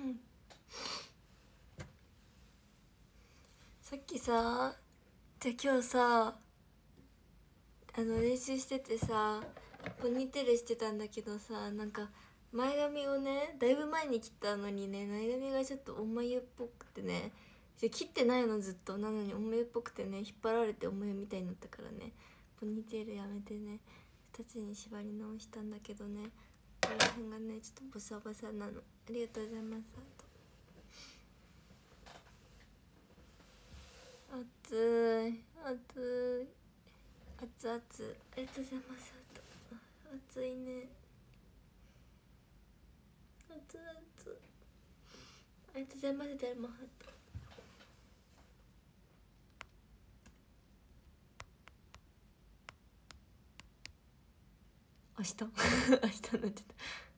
さっきさ、じゃあ今日さ練習しててさ、ポニーテールしてたんだけどさ、なんか前髪をねだいぶ前に切ったのにね、前髪がちょっとお眉っぽくてね、切ってないのずっとなのにお眉っぽくてね、引っ張られてお眉みたいになったからね、ポニーテールやめてね2つに縛り直したんだけどね、ここら辺がねちょっとボサボサなの。ありがとうございます。熱い熱い熱々、ありがとうございます。熱いね、熱々、ありがとうございます。誰もハート。明日明日になっちゃった。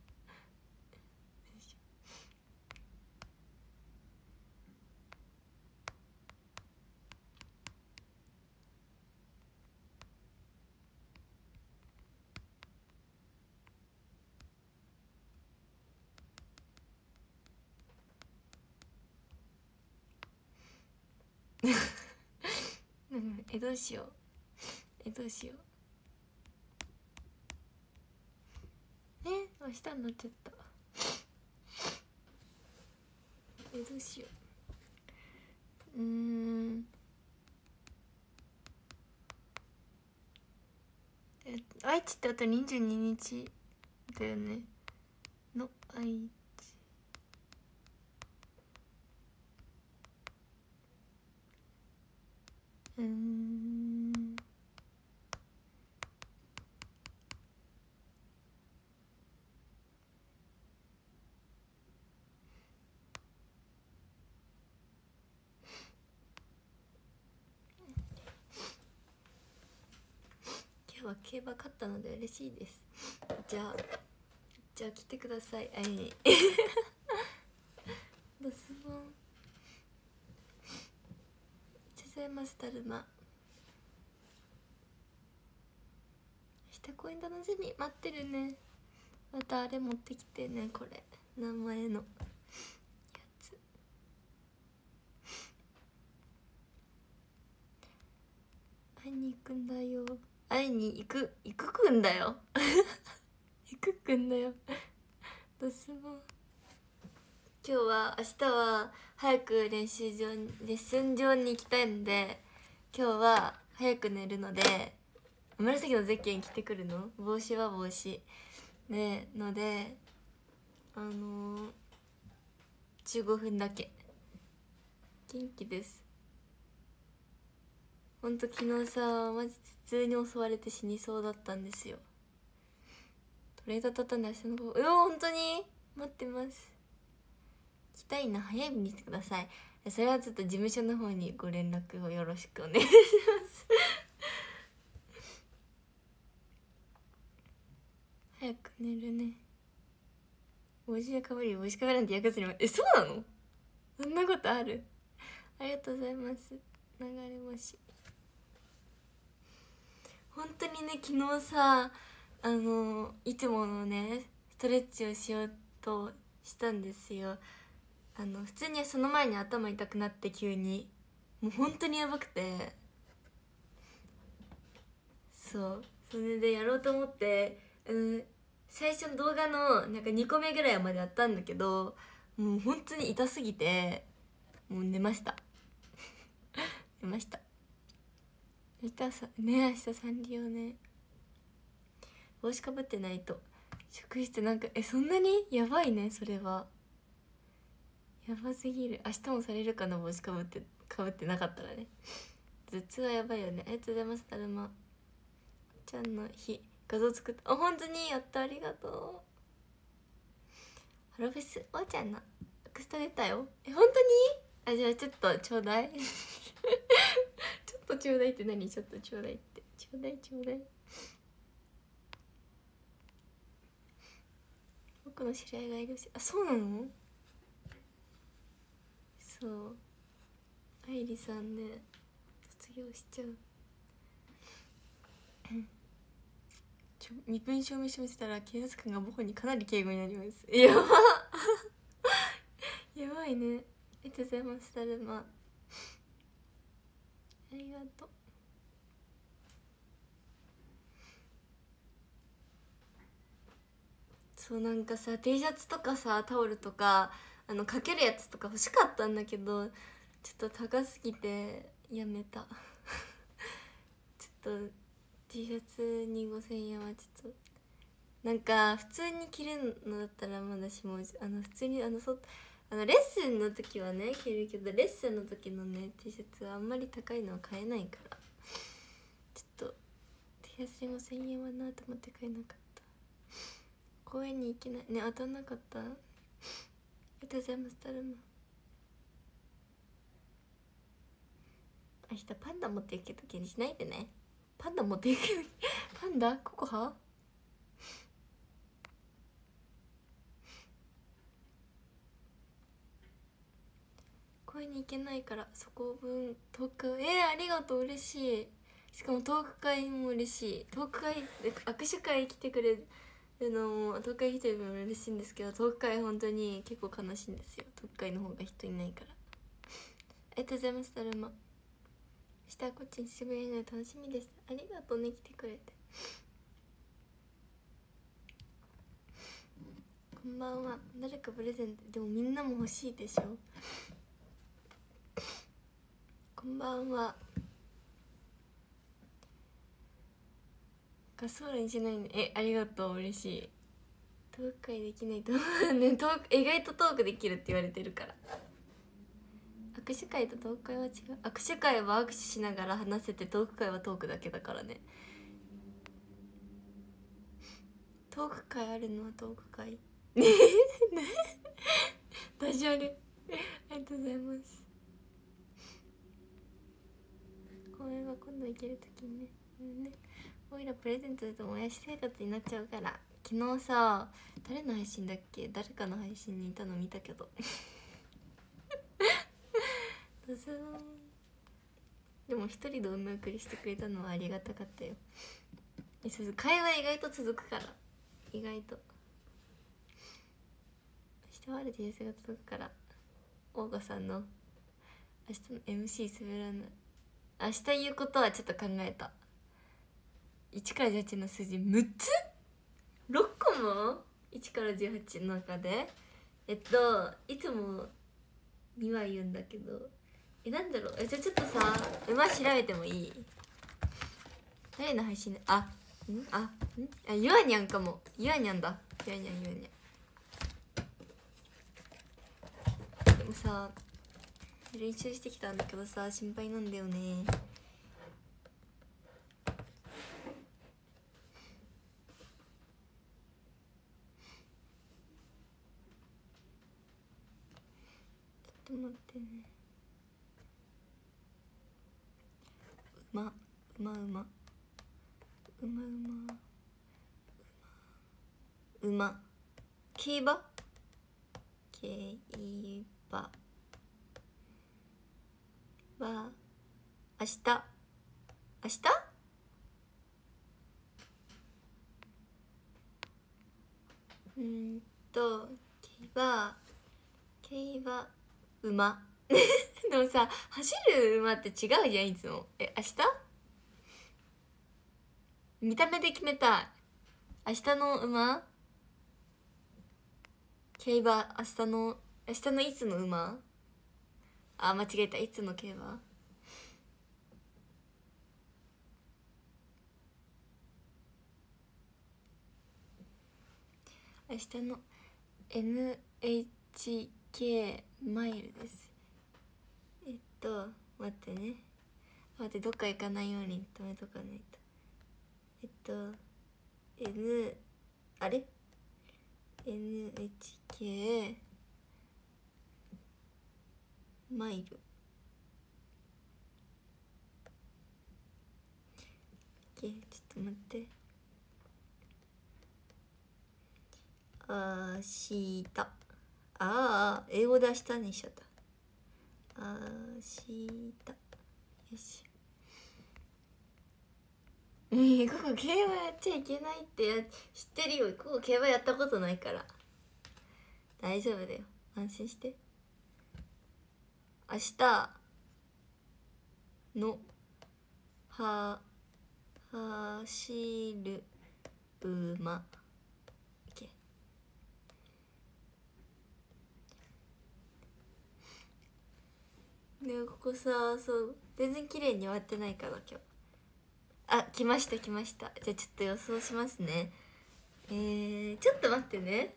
どうしよう、どうしよう、明日になっちゃった。どうしよう。愛知ってあと22日だよねの愛知。今日は競馬勝ったので嬉しいです。じゃあ来てください。ドスボンございます。だるま下コイン楽しみ待ってるね。またあれ持ってきてね、これ名前のやつ。会いに行くんだよ、会いに行くくんだよ行くくんだよ。どうすも今日は早くレッスン場に行きたいので、今日は早く寝るので、紫のゼッケン着てくるの、帽子は帽子でので15分だけ。元気です。ほんと昨日さ、マジ頭痛に襲われて死にそうだったんですよ。トレード畳んで明日の午後、本当に待ってます。来たいな、早いにしてください。それはちょっと事務所の方にご連絡をよろしくお願いします早く寝るね。帽子がかぶり、帽子かぶらんって役にも、そうなの？そんなことある？ありがとうございます。流れ星。本当にね、昨日さ、いつものねストレッチをしようとしたんですよ。普通にその前に頭痛くなって、急にもう本当にやばくて、それでやろうと思って、最初の動画のなんか2個目ぐらいまでやったんだけど、もう本当に痛すぎてもう寝ました寝ました。明日サンリオね。帽子かぶってないと職質なんかそんなにやばいね。それはやばすぎる。明日もされるかな、帽子かぶってなかったらね。頭痛はやばいよね。ありがとうございます。だるまちゃんの日画像作った。本当にやった、ありがとう。ハロフェスおーちゃんのアクスタ出たよ。本当に？じゃあちょっとちょうだいちょっとちょうだいって何？ちょっとちょうだいってちょうだい。僕の知り合いがいるし。そうなの？そう愛理さんね、卒業しちゃう身分証明書見せたら警察官が母校にかなり敬語になります。やばいね。ありがとうございます。だるまありがとう。そうなんかさ T シャツとかさタオルとかかけるやつとか欲しかったんだけどちょっと高すぎてやめたちょっと T シャツに5000円はちょっとなんか普通に着るのだったらまだしも普通にレッスンの時はね着るけどレッスンの時のね T シャツはあんまり高いのは買えないからちょっと T シャツに5000円はなと思って買えなかった。公園に行けないね。当たんなかった。ありがとうございます。だるま明日パンダ持っていく時にしないでね。パンダ持っていくパンダココハ公園に行けないからそこ分トークありがとう嬉しい。しかもトーク会も嬉しい。トーク会握手会来てくれるのもトーク会来てるのも嬉しいんですけどトーク会本当に結構悲しいんですよ。トーク会の方が人いないから。ありがとうございます。だるま明日こっちに渋谷が楽しみです。ありがとうね来てくれて。こんばんは。誰かプレゼントでもみんなも欲しいでしょ。こんばんは。ガソールにしないね。ありがとう嬉しい。トーク会できないとね意外とトークできるって言われてるから。握手会とトーク会は違う。握手会は握手しながら話せてトーク会はトークだけだからね。トーク会あるのはトーク会ねダジャレありがとうございます。公園は今度行けるときにねおいらプレゼントだともやし生活になっちゃうから。昨日さ誰の配信だっけ誰かの配信にいたの見たけどどうぞ。でも一人でお見送りしてくれたのはありがたかったよ。会話意外と続くから。意外と明日はある DS が届くからオーガさんの明日の MC 滑らない明日言うことはちょっと考えた。1から18の数字6つ6個も1から18の中でいつも2は言うんだけどなんだろう。じゃあちょっとさ馬調べてもいい？誰の配信ゆあにゃんかも。ゆあにゃんだ。ゆあにゃんゆあにゃん。でもさ練習してきたんだけどさ心配なんだよね。ちょっと待ってね。馬競馬は明日競馬馬でもさ走る馬って違うじゃんいつも。明日見た目で決めたい。明日の馬競馬明日のいつの馬間違えた。いつの競馬明日の NHK マイルです。待ってね。待ってどっか行かないように止めとかないと。あれ NHK マイルちょっと待って。英語で明日にしちゃった。明日よし。ここ競馬やっちゃいけないって知ってるよ。ここ競馬やったことないから大丈夫だよ。安心して。 明日の走る馬でここさ、そう全然綺麗に終わってないから今日。あ、来ました来ました。じゃあちょっと予想しますね。ちょっと待ってね。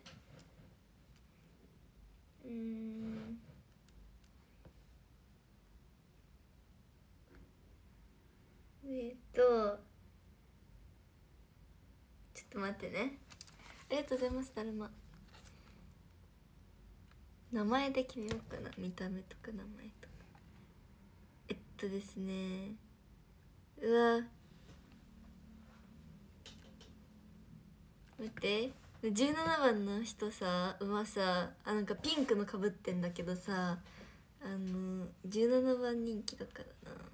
ちょっと待ってね。ありがとうございます。だるま名前で決めようかな。見た目とか名前とか。ですね、うわ待って、17番の人さ、馬さ、なんかピンクのかぶってんだけどさ、17番人気だからな。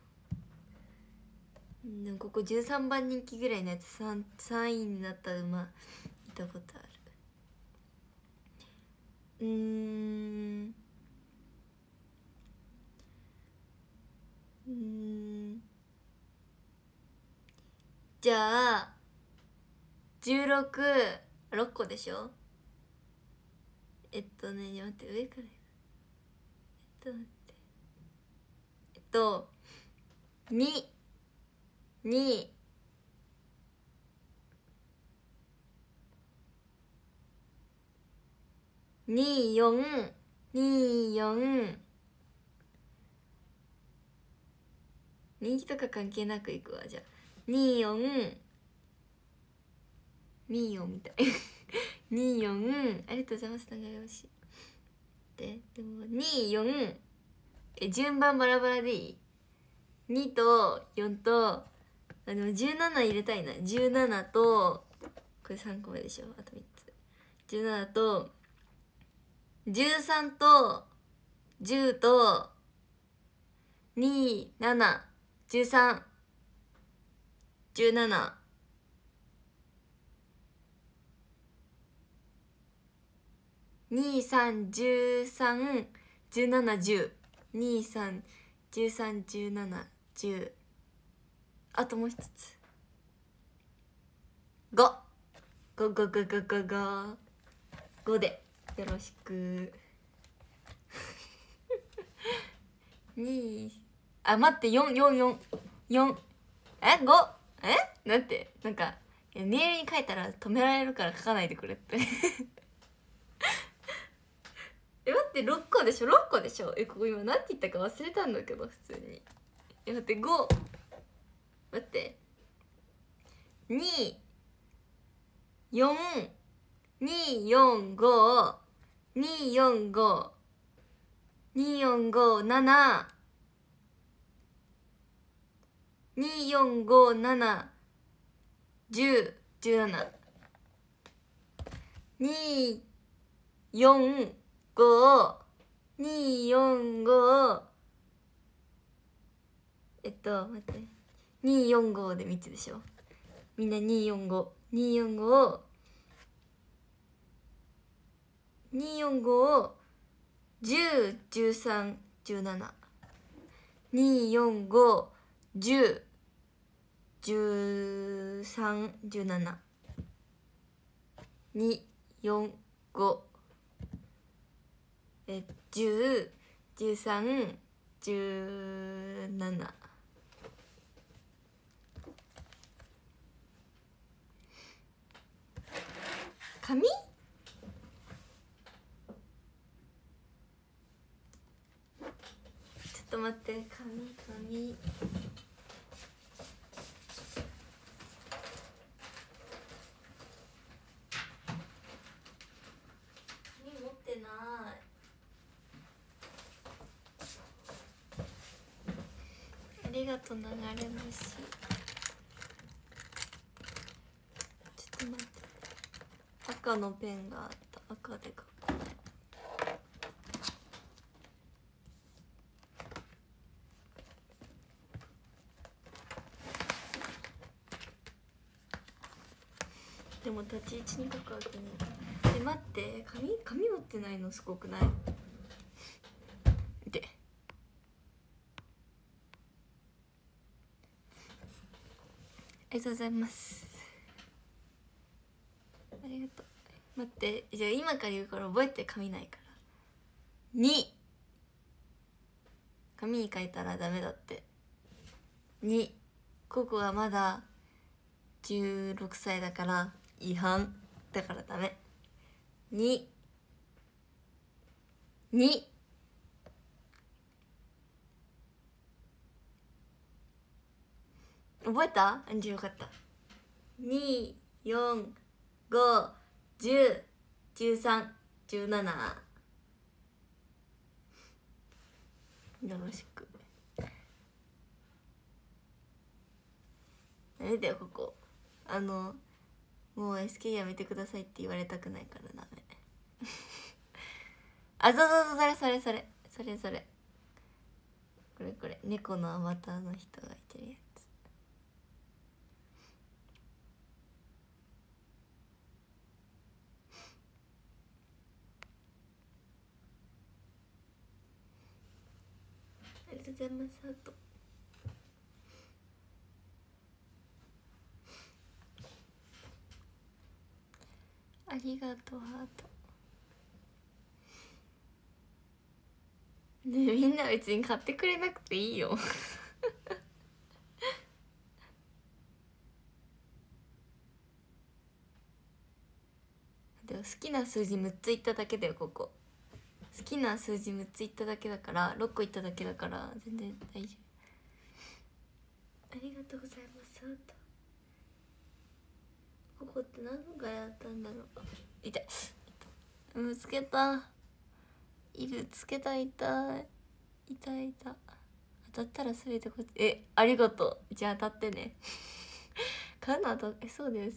でもここ13番人気ぐらいのやつ 3位になった馬見たことある。じゃあ6個でしょ。待って、上から待って2 4人気とか関係なくいくわ。じゃあ24みたい24ありがとうございます。長押しでも24順番バラバラでいい。2と4とでも17入れたいな。17とこれ3個目でしょ。あと3つ。17と13と10と27、13、17、23、13、17、10、23、13、17、10。あともう一つ。5でよろしく。待って4なんてなんかメールに書いたら止められるから書かないでくれって待って6個でしょここ今なんて言ったか忘れたんだけど普通に。待って待って245 245 2457 2457 10 17 245 245待って245で3つでしょ。みんな245 245 245 10 13 17 245 10 13 17 245 10 13 17。紙？ちょっと待って、紙持ってない。ありがとう流れ星。ちょっと待って、赤のペンがあった。赤で書こう。でも立ち位置に書くわけね。待って、紙持ってないのすごくない？でりがとうございます。ありがとう。待って、じゃあ今から言うから覚えて、紙ないから。2、紙に書いたらダメだって。2、ココはまだ16歳だから違反だからダメ。2、覚えた？じゃあよかった。2、4、5、10、13、17。よろしく。ダメだよここ。もう SK やめてくださいって言われたくないからダメ。あ、そうそれこれ猫のアバターの人がいてるやつ。ありがとうございます。あとありがとうハート。ねえみんな別に買ってくれなくていいよ。でも好きな数字6ついっただけだよここ。好きな数字6ついっただけだから、6個いっただけだから全然大丈夫。ありがとうございます。ここって何がやったんだろう。痛い。つけた。つけた。痛い。当たったら全てこっち。ありがとう。じゃあ当たってね。買うの当たそうだよ。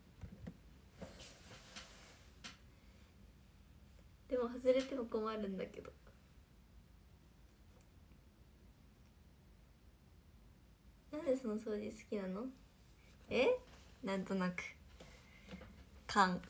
でも外れても困るんだけど。なんでその掃除好きなの？なんとなく勘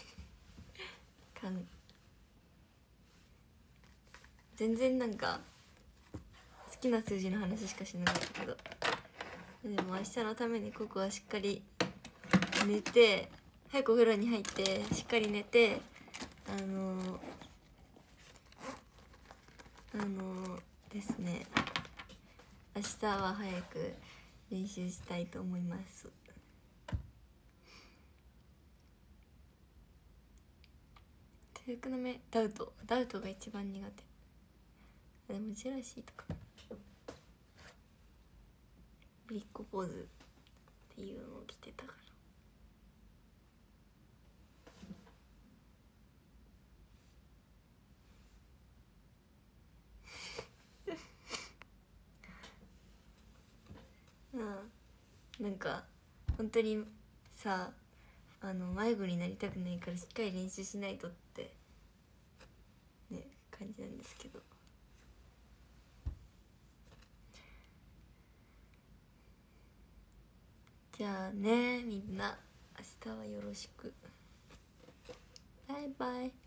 全然なんか好きな数字の話しかしなかったけど、でも明日のためにここはしっかり寝て、早くお風呂に入ってしっかり寝て、ですね、明日は早く練習したいと思います。制服の目、ダウトが一番苦手。でもジェラシーとかぶりっ子ポーズっていうのを着てたから。なんか本当にさ、迷子になりたくないからしっかり練習しないとってね感じなんですけど。じゃあね、みんな明日はよろしく。バイバイ。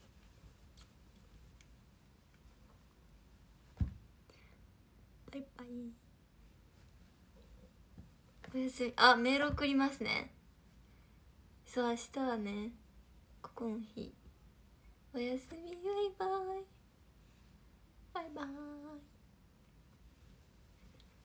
おやすみ。メール送りますね。そう、明日はねここの日。おやすみ。バイバイ。